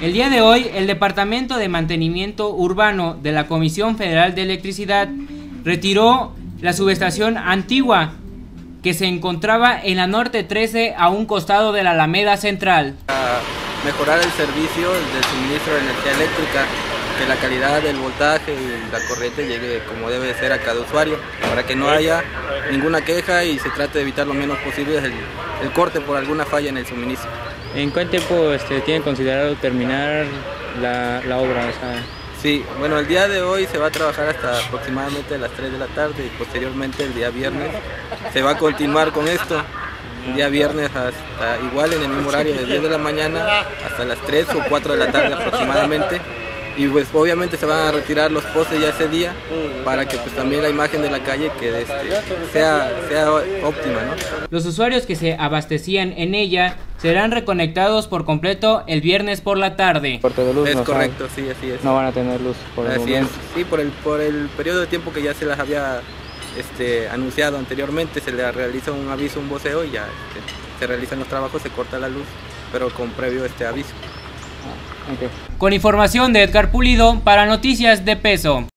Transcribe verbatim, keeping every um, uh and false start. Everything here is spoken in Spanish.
El día de hoy, el Departamento de Mantenimiento Urbano de la Comisión Federal de Electricidad retiró la subestación antigua que se encontraba en la Norte trece a un costado de la Alameda Central. Para mejorar el servicio del suministro de energía eléctrica, que la calidad del voltaje y la corriente llegue como debe ser a cada usuario, para que no haya ninguna queja y se trate de evitar lo menos posible el, el corte por alguna falla en el suministro. ¿En cuánto tiempo este, tienen considerado terminar la, la obra? O sea... Sí, bueno, el día de hoy se va a trabajar hasta aproximadamente las tres de la tarde y posteriormente el día viernes se va a continuar con esto. El día viernes hasta igual en el mismo horario de diez de la mañana hasta las tres o cuatro de la tarde aproximadamente. Y pues obviamente se van a retirar los postes ya ese día para que pues también la imagen de la calle quede este, sea, sea óptima, ¿no? Los usuarios que se abastecían en ella serán reconectados por completo el viernes por la tarde. Corte de luz, es no correcto, sabe. sí, así es. No van a tener luz por el así momento. es, sí, por el, por el periodo de tiempo que ya se las había este, anunciado anteriormente, se le realiza un aviso, un voceo y ya este, se realizan los trabajos, se corta la luz, pero con previo este aviso. Okay. Con información de Edgar Pulido para Noticias de Peso.